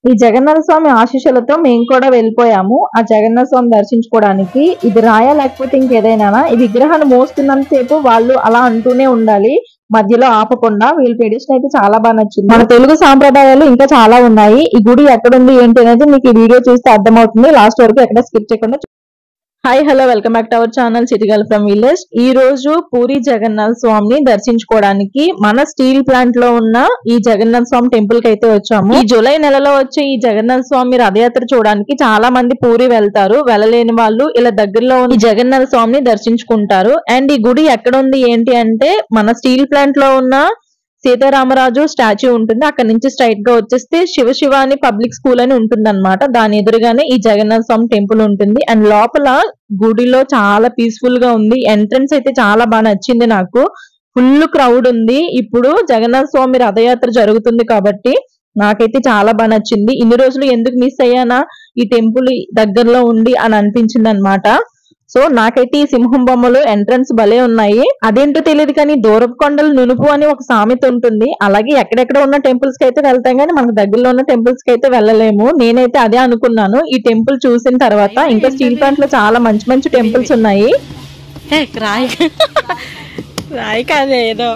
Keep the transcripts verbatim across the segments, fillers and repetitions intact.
ఈ జగన్నాథ స్వామి ఆశీస్సులతో మేము కూడా వెళ్ళిపోయాము ఆ జగన్నాథ స్వామి దర్శించుకోవడానికి. ఇది రాయా లేకపోతే ఇంకేదైనా, ఈ విగ్రహాన్ని మోస్తున్నంత సేపు వాళ్ళు అలా అంటూనే ఉండాలి, మధ్యలో ఆపకుండా. వీళ్ళ ట్రెడిషన్ అయితే చాలా బాగా నచ్చింది. మన తెలుగు సాంప్రదాయాలు ఇంకా చాలా ఉన్నాయి. ఈ గుడి ఎక్కడుంది ఏంటి అనేది మీకు ఈ వీడియో చూస్తే అర్థమవుతుంది. లాస్ట్ వరకు ఎక్కడ స్కిప్ చేయకుండా. Hi hello welcome back to our channel city girl from village. ఈ రోజు పూరి జగన్నాథ స్వామిని దర్శించుకోవడానికి మన స్టీల్ ప్లాంట్ లో ఉన్న ఈ జగన్నాథ స్వామి టెంపుల్ కి అయితే వచ్చాము. ఈ జూలై నెలలో వచ్చే ఈ జగన్నాథ స్వామి రథయాత్ర చూడడానికి చాలా మంది పూరి వెళ్తారు. వెళ్ళలేని వాళ్ళు ఇలా దగ్గరలో ఉన్న ఈ జగన్నాథ స్వామిని దర్శించుకుంటారు. అండ్ ఈ గుడి ఎక్కడ ఉంది ఏంటి అంటే మన స్టీల్ ప్లాంట్ లో ఉన్న సీతారామరాజు స్టాచ్యూ ఉంటుంది. అక్కడ నుంచి స్ట్రైట్ గా వచ్చేస్తే శివ శివాని పబ్లిక్ స్కూల్ అని ఉంటుంది అనమాట. దాని ఎదురుగానే ఈ జగన్నాథ స్వామి టెంపుల్ ఉంటుంది. అండ్ లోపల గుడిలో చాలా పీస్ఫుల్ గా ఉంది. ఎంట్రన్స్ అయితే చాలా బాగా నచ్చింది నాకు. ఫుల్ క్రౌడ్ ఉంది. ఇప్పుడు జగన్నాథ స్వామి రథయాత్ర జరుగుతుంది కాబట్టి నాకైతే చాలా బాగా నచ్చింది. ఇన్ని రోజులు ఎందుకు మిస్ అయ్యానా ఈ టెంపుల్ దగ్గరలో ఉండి అని అనిపించింది అనమాట. సో నాకైతే ఈ సింహం బొమ్మలు ఎంట్రన్స్ భలే ఉన్నాయి. అదేంటో తెలియదు కానీ దూరపు కొండలు నునుపు అని ఒక సామెత ఉంటుంది. అలాగే ఎక్కడెక్కడ ఉన్న టెంపుల్స్ కి అయితే వెళ్తాం కానీ మనకు దగ్గరలో ఉన్న టెంపుల్స్ కి అయితే వెళ్ళలేము. నేనైతే అదే అనుకున్నాను ఈ టెంపుల్ చూసిన తర్వాత. ఇంకా స్టీల్ ప్లాంట్ లో చాలా మంచి మంచి టెంపుల్స్ ఉన్నాయి. రాయి రాయి కాదే ఏదో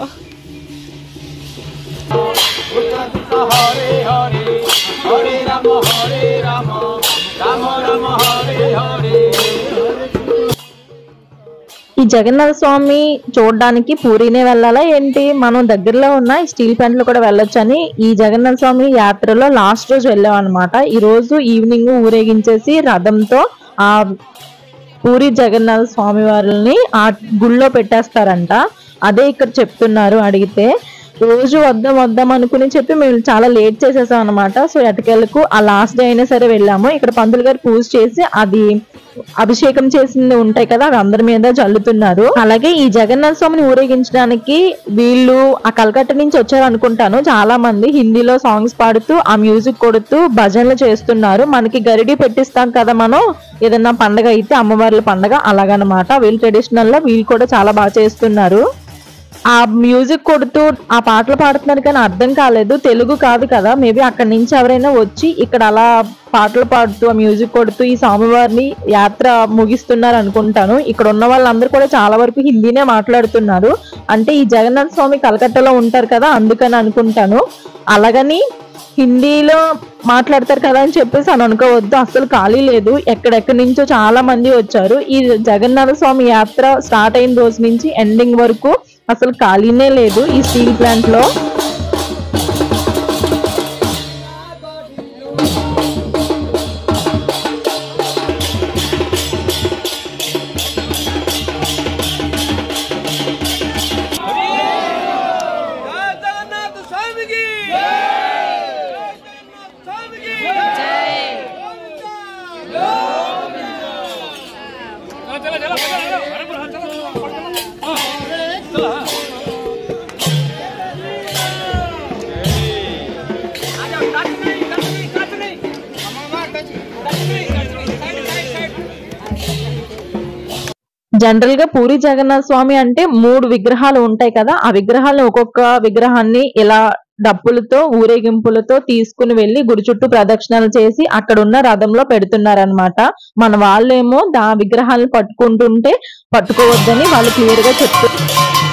ఈ జగన్నాథ స్వామి చూడడానికి పూరినే వెళ్ళాలా ఏంటి, మనం దగ్గరలో ఉన్న స్టీల్ ప్లాంట్ లో కూడా వెళ్ళొచ్చు అని ఈ జగన్నాథ స్వామి యాత్రలో లాస్ట్ రోజు వెళ్ళాం అనమాట. ఈ రోజు ఈవినింగ్ ఊరేగించేసి రథంతో ఆ పూరి జగన్నాథ స్వామి వారిని ఆ గుళ్ళో పెట్టేస్తారంట. అదే ఇక్కడ చెప్తున్నారు అడిగితే. రోజు వద్దాం వద్దాం అనుకుని చెప్పి మేము చాలా లేట్ చేసేసాం అనమాట. సో ఎటకెళ్ళకు ఆ లాస్ట్ డే అయినా సరే వెళ్ళాము. ఇక్కడ పంతులు గారు పూజ చేసి అది అభిషేకం చేసింది ఉంటాయి కదా అవి అందరి మీద చల్లుతున్నారు. అలాగే ఈ జగన్నాథ స్వామిని ఊరేగించడానికి వీళ్ళు ఆ కలకట్ట నుంచి వచ్చారు అనుకుంటాను. చాలా మంది హిందీలో సాంగ్స్ పాడుతూ ఆ మ్యూజిక్ కొడుతూ భజనలు చేస్తున్నారు. మనకి గరిడి పెట్టిస్తాం కదా మనం ఏదన్నా పండగ అయితే అమ్మవార్ల పండగ అలాగనమాట. వీళ్ళు ట్రెడిషనల్ లో వీళ్ళు కూడా చాలా బాగా చేస్తున్నారు. ఆ మ్యూజిక్ కొడుతూ ఆ పాటలు పాడుతున్నారు కానీ అర్థం కాలేదు, తెలుగు కాదు కదా. మేబీ అక్కడి నుంచి ఎవరైనా వచ్చి ఇక్కడ అలా పాటలు పాడుతూ ఆ మ్యూజిక్ కొడుతూ ఈ స్వామివారిని యాత్ర ముగిస్తున్నారు అనుకుంటాను. ఇక్కడ ఉన్న వాళ్ళందరూ కూడా చాలా వరకు హిందీనే మాట్లాడుతున్నారు. అంటే ఈ జగన్నాథ స్వామి కలకత్తాలో ఉంటారు కదా అందుకని అనుకుంటాను. అలాగని హిందీలో మాట్లాడతారు కదా అని చెప్పేసి అని అనుకోవద్దు, అసలు ఖాళీ లేదు. ఎక్కడెక్కడి నుంచో చాలా మంది వచ్చారు. ఈ జగన్నాథ స్వామి యాత్ర స్టార్ట్ అయిన రోజు నుంచి ఎండింగ్ వరకు అసలు ఖాళీనే లేదు ఈ స్టీల్ ప్లాంట్ లో. జనరల్ గా పూరి జగన్నాథ స్వామి అంటే మూడు విగ్రహాలు ఉంటాయి కదా. ఆ విగ్రహాలను ఒక్కొక్క విగ్రహాన్ని ఇలా డప్పులతో ఊరేగింపులతో తీసుకుని వెళ్లి గుడి చుట్టూ ప్రదక్షిణలు చేసి అక్కడ ఉన్న రథంలో పెడుతున్నారనమాట. మన వాళ్ళేమో ఆ విగ్రహాలను పట్టుకుంటుంటే పట్టుకోవద్దని వాళ్ళు క్లియర్ గా చెప్తున్నారు.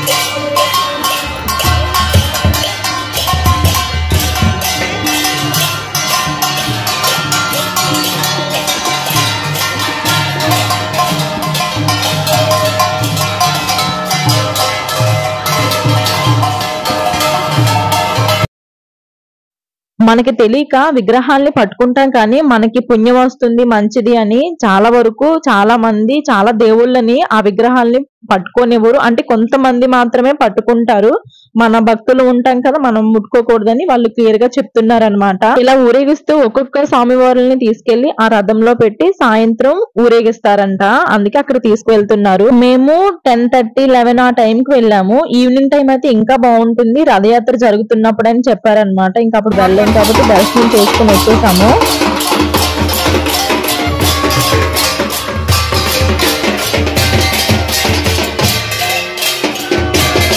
మనకి తెలియక విగ్రహాల్ని పట్టుకుంటాం కానీ మనకి పుణ్యం వస్తుంది మంచిది అని చాలా వరకు చాలా మంది చాలా దేవుళ్ళని ఆ విగ్రహాల్ని పట్టుకోనివ్వరు. అంటే కొంతమంది మాత్రమే పట్టుకుంటారు. మన భక్తులు ఉంటాం కదా మనం ముట్టుకోకూడదని వాళ్ళు క్లియర్ గా చెప్తున్నారు అనమాట. ఇలా ఊరేగిస్తూ ఒక్కొక్క స్వామివారుల్ని తీసుకెళ్లి ఆ రథంలో పెట్టి సాయంత్రం ఊరేగిస్తారంట. అందుకే అక్కడ తీసుకువెళ్తున్నారు. మేము టెన్ థర్టీ లెవెన్ ఆ టైం కి వెళ్ళాము. ఈవినింగ్ టైం అయితే ఇంకా బాగుంటుంది రథయాత్ర జరుగుతున్నప్పుడు అని చెప్పారనమాట. ఇంకా అప్పుడు వెళ్ళాం కాబట్టి దర్శనం చేసుకుని వచ్చేసాము.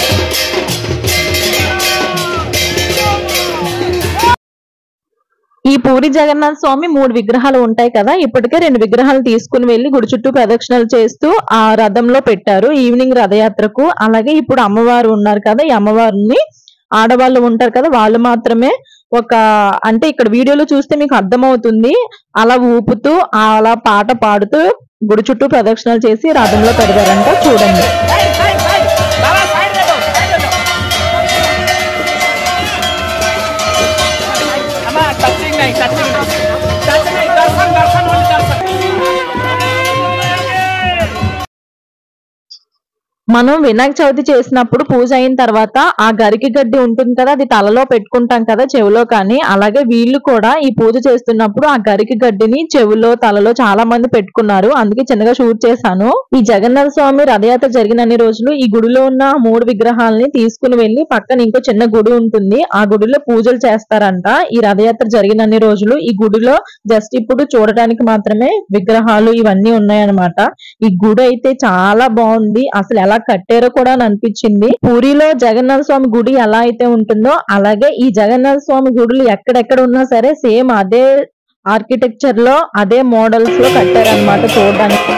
ఈ ఈ పూరి జగన్నాథ స్వామి మూడు విగ్రహాలు ఉంటాయి కదా, ఇప్పటికే రెండు విగ్రహాలు తీసుకుని వెళ్లి గుడి చుట్టూ ప్రదక్షిణలు చేస్తూ ఆ రథంలో పెట్టారు ఈవినింగ్ రథయాత్రకు. అలాగే ఇప్పుడు అమ్మవారు ఉన్నారు కదా, ఈ అమ్మవారిని ఆడవాళ్ళు ఉంటారు కదా వాళ్ళు మాత్రమే ఒక అంటే ఇక్కడ వీడియోలో చూస్తే మీకు అర్థమవుతుంది, అలా ఊపుతూ అలా పాట పాడుతూ గుడి చుట్టూ ప్రదక్షిణలు చేసి రథంలో పెడతారంట. చూడండి. మనం వినాయక చవితి చేసినప్పుడు పూజ అయిన తర్వాత ఆ గరికి గడ్డి ఉంటుంది కదా, అది తలలో పెట్టుకుంటాం కదా చెవిలో. కానీ అలాగే వీళ్ళు కూడా ఈ పూజ చేస్తున్నప్పుడు ఆ గరికి గడ్డిని చెవిలో తలలో చాలా మంది పెట్టుకున్నారు. అందుకే చిన్నగా షూట్ చేశాను. ఈ జగన్నాథ స్వామి రథయాత్ర జరిగిన అన్ని రోజులు ఈ గుడిలో ఉన్న మూడు విగ్రహాలని తీసుకుని వెళ్లి పక్కన ఇంకో చిన్న గుడి ఉంటుంది, ఆ గుడిలో పూజలు చేస్తారంట. ఈ రథయాత్ర జరిగిన అన్ని రోజులు ఈ గుడిలో జస్ట్ ఇప్పుడు చూడటానికి మాత్రమే విగ్రహాలు ఇవన్నీ ఉన్నాయన్నమాట. ఈ గుడి అయితే చాలా బాగుంది, అసలు ఎలా కట్టారో కూడా అనిపించింది. పూరిలో జగన్నాథ స్వామి గుడి ఎలా అయితే ఉంటుందో అలాగే ఈ జగన్నాథ స్వామి గుడులు ఎక్కడెక్కడ ఉన్నా సరే సేమ్ అదే ఆర్కిటెక్చర్ లో అదే మోడల్స్ లో కట్టారనమాట చూడడానికి.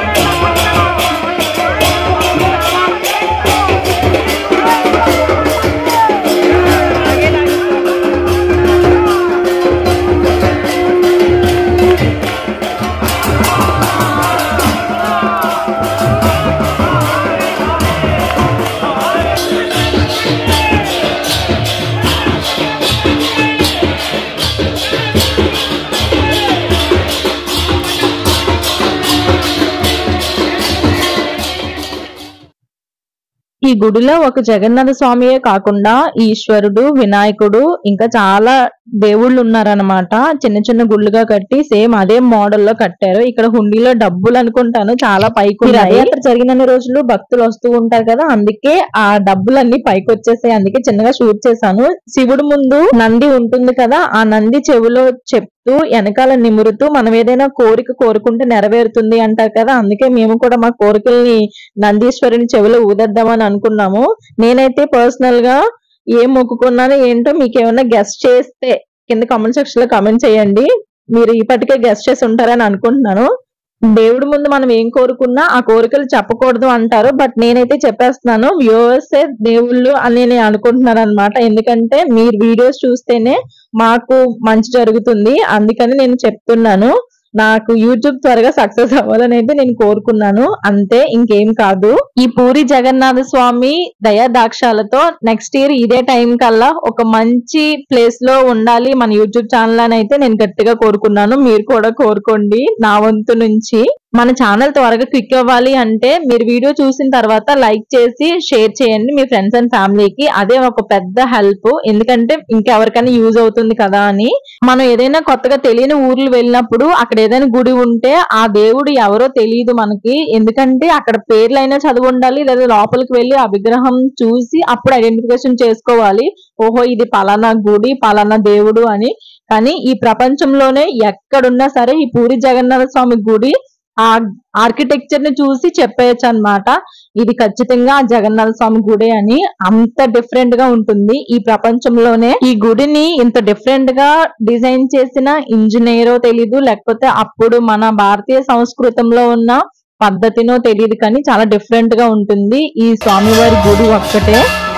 ఈ గుడిలో ఒక జగన్నాథ స్వామియే కాకుండా ఈశ్వరుడు, వినాయకుడు ఇంకా చాలా దేవుళ్ళు ఉన్నారనమాట. చిన్న చిన్న గుళ్ళుగా కట్టి సేమ్ అదే మోడల్ లో కట్టారు. ఇక్కడ హుండీలో డబ్బులు అనుకుంటాను చాలా పైకి. రథయాత్ర జరిగిన రోజులు భక్తులు వస్తూ ఉంటారు కదా, అందుకే ఆ డబ్బులన్నీ పైకి వచ్చేసాయి. అందుకే చిన్నగా షూట్ చేశాను. శివుడు ముందు నంది ఉంటుంది కదా, ఆ నంది చెవిలో చెప్తూ వెనకాల నిమురుతూ మనం ఏదైనా కోరిక కోరుకుంటే నెరవేరుతుంది అంటారు కదా, అందుకే మేము కూడా మా కోరికల్ని నందీశ్వరుని చెవిలో ఊదద్దామని అనుకున్నాము. నేనైతే పర్సనల్ గా ఏం మొక్కుకున్నానో ఏంటో మీకు ఏమైనా గెస్ట్ చేస్తే కింద కామెంట్ సెక్షన్ లో కామెంట్ చేయండి. మీరు ఇప్పటికే గెస్ట్ చేసి ఉంటారని అనుకుంటున్నాను. దేవుడి ముందు మనం ఏం కోరుకున్నా ఆ కోరికలు చెప్పకూడదు అంటారు, బట్ నేనైతే చెప్పేస్తున్నాను, వ్యూవర్స్ దేవుళ్ళు అని నేను అనుకుంటున్నాను అనమాట. ఎందుకంటే మీరు వీడియోస్ చూస్తేనే మాకు మంచి జరుగుతుంది, అందుకని నేను చెప్తున్నాను. నాకు యూట్యూబ్ త్వరగా సక్సెస్ అవ్వాలని అయితే నేను కోరుకున్నాను, అంతే, ఇంకేం కాదు. ఈ పూరి జగన్నాథ స్వామి దయా దాక్షాలతో నెక్స్ట్ ఇయర్ ఇదే టైం కల్లా ఒక మంచి ప్లేస్ లో ఉండాలి మన యూట్యూబ్ ఛానల్ అని అయితే నేను గట్టిగా కోరుకున్నాను. మీరు కూడా కోరుకోండి నా వంతు నుంచి. మన ఛానల్ త్వరగా క్లిక్ అవ్వాలి అంటే మీరు వీడియో చూసిన తర్వాత లైక్ చేసి షేర్ చేయండి మీ ఫ్రెండ్స్ అండ్ ఫ్యామిలీకి. అదే ఒక పెద్ద హెల్ప్, ఎందుకంటే ఇంకెవరికైనా యూజ్ అవుతుంది కదా అని. మనం ఏదైనా కొత్తగా తెలియని ఊర్లు వెళ్ళినప్పుడు అక్కడ ఏదైనా గుడి ఉంటే ఆ దేవుడు ఎవరో తెలియదు మనకి, ఎందుకంటే అక్కడ పేర్లైనా చదివి ఉండాలి, లేదా లోపలికి వెళ్ళి ఆ విగ్రహం చూసి అప్పుడు ఐడెంటిఫికేషన్ చేసుకోవాలి, ఓహో ఇది పలానా గుడి పలానా దేవుడు అని. కానీ ఈ ప్రపంచంలోనే ఎక్కడున్నా సరే ఈ పూరి జగన్నాథ స్వామి గుడి ఆ ఆర్కిటెక్చర్ ని చూసి చెప్పేయచ్చు అనమాట, ఇది ఖచ్చితంగా జగన్నాథ స్వామి గుడి అని. అంత డిఫరెంట్ గా ఉంటుంది ఈ ప్రపంచంలోనే. ఈ గుడిని ఇంత డిఫరెంట్ గా డిజైన్ చేసిన ఇంజనీరో తెలీదు, లేకపోతే అప్పుడు మన భారతీయ సంస్కృతంలో ఉన్న పద్ధతినో తెలియదు, కానీ చాలా డిఫరెంట్ గా ఉంటుంది ఈ స్వామివారి గుడి ఒక్కటే.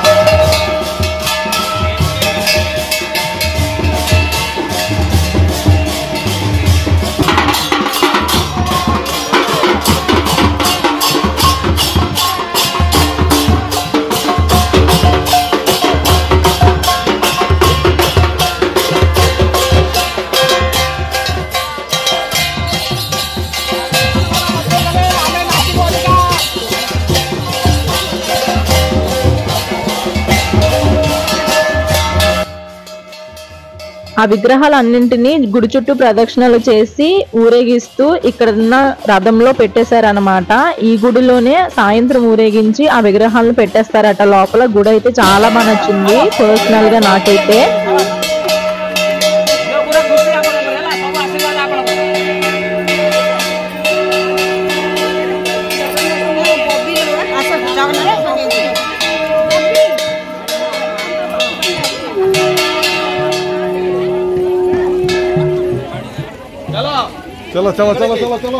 ఆ విగ్రహాలన్నింటినీ గుడి చుట్టూ ప్రదక్షిణలు చేసి ఊరేగిస్తూ ఇక్కడున్న రథంలో పెట్టేశారనమాట. ఈ గుడిలోనే సాయంత్రం ఊరేగించి ఆ విగ్రహాలను పెట్టేస్తారట లోపల. గుడి అయితే చాలా బాగా నచ్చింది పర్సనల్ గా నాకైతే. చలో చలో చలో చలో చలో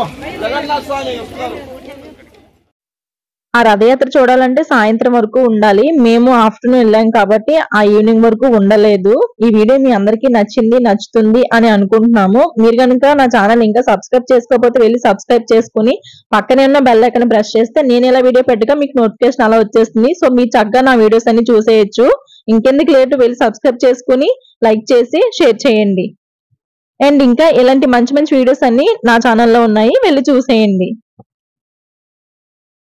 ఆ రథయాత్ర చూడాలంటే సాయంత్రం వరకు ఉండాలి. మేము ఆఫ్టర్నూన్ వెళ్ళాం కాబట్టి ఆ ఈవినింగ్ వరకు ఉండలేదు. ఈ వీడియో మీ అందరికీ నచ్చింది నచ్చుతుంది అని అనుకుంటున్నాము. మీరు కనుక నా ఛానల్ ఇంకా సబ్స్క్రైబ్ చేసుకోకపోతే వెళ్ళి సబ్స్క్రైబ్ చేసుకుని పక్కనే ఉన్న బెల్ ఐకాన్ ప్రెస్ చేస్తే నేను ఇలా వీడియో పెట్టగా మీకు నోటిఫికేషన్ అలా వచ్చేస్తుంది. సో మీరు చక్కగా నా వీడియోస్ అన్ని చూసేయచ్చు. ఇంకెందుకు లేటు వెళ్ళి సబ్స్క్రైబ్ చేసుకుని లైక్ చేసి షేర్ చేయండి. అండ్ ఇంకా ఇలాంటి మంచి మంచి వీడియోస్ అన్ని నా ఛానల్లో ఉన్నాయి, వెళ్ళి చూసేయండి.